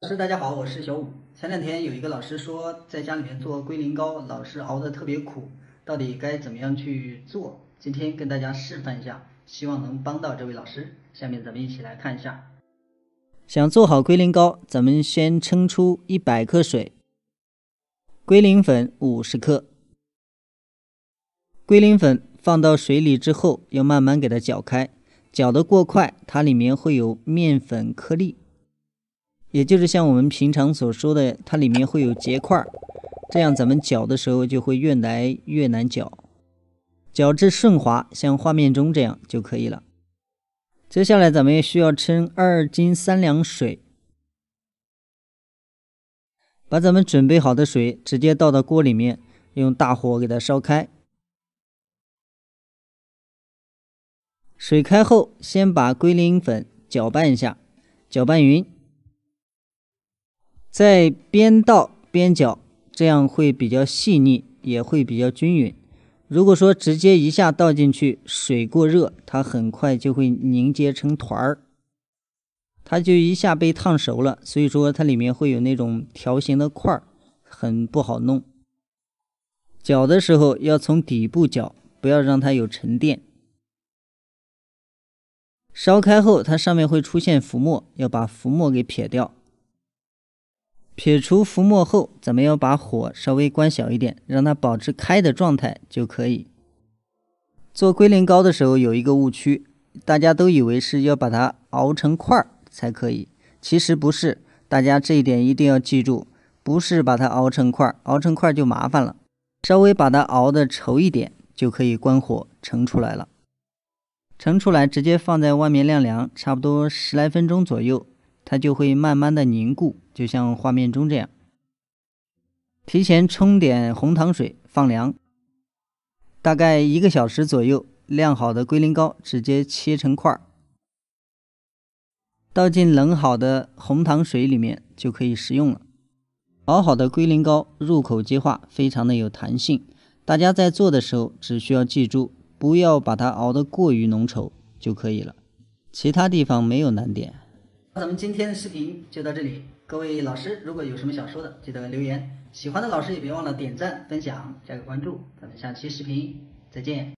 老师，大家好，我是小五。前两天有一个老师说，在家里面做龟苓膏，老是熬得特别苦，到底该怎么样去做？今天跟大家示范一下，希望能帮到这位老师。下面咱们一起来看一下。想做好龟苓膏，咱们先称出100克水，龟苓粉50克。龟苓粉放到水里之后，要慢慢给它搅开，搅得过快，它里面会有面粉颗粒。也就是像我们平常所说的，它里面会有结块，这样咱们搅的时候就会越来越难搅，搅至顺滑，像画面中这样就可以了。接下来咱们也需要称2斤3两水，把咱们准备好的水直接倒到锅里面，用大火给它烧开。水开后，先把龟苓粉搅拌一下，搅拌匀。再边倒边搅，这样会比较细腻，也会比较均匀。如果说直接一下倒进去，水过热，它很快就会凝结成团儿，它就一下被烫熟了，所以说它里面会有那种条形的块儿，很不好弄。搅的时候要从底部搅，不要让它有沉淀。烧开后，它上面会出现浮沫，要把浮沫给撇掉。撇除浮沫后，咱们要把火稍微关小一点，让它保持开的状态就可以。做龟苓膏的时候有一个误区，大家都以为是要把它熬成块儿才可以，其实不是，大家这一点一定要记住，不是把它熬成块儿，熬成块儿就麻烦了，稍微把它熬得稠一点就可以关火盛出来了。盛出来直接放在外面晾凉，差不多10来分钟左右，它就会慢慢的凝固，就像画面中这样。提前冲点红糖水放凉，大概1个小时左右，晾好的龟苓膏直接切成块，倒进冷好的红糖水里面就可以食用了。熬好的龟苓膏入口即化，非常的有弹性。大家在做的时候只需要记住，不要把它熬得过于浓稠就可以了，其他地方没有难点。咱们今天的视频就到这里，各位老师如果有什么想说的，记得留言。喜欢的老师也别忘了点赞、分享、加个关注。咱们下期视频再见。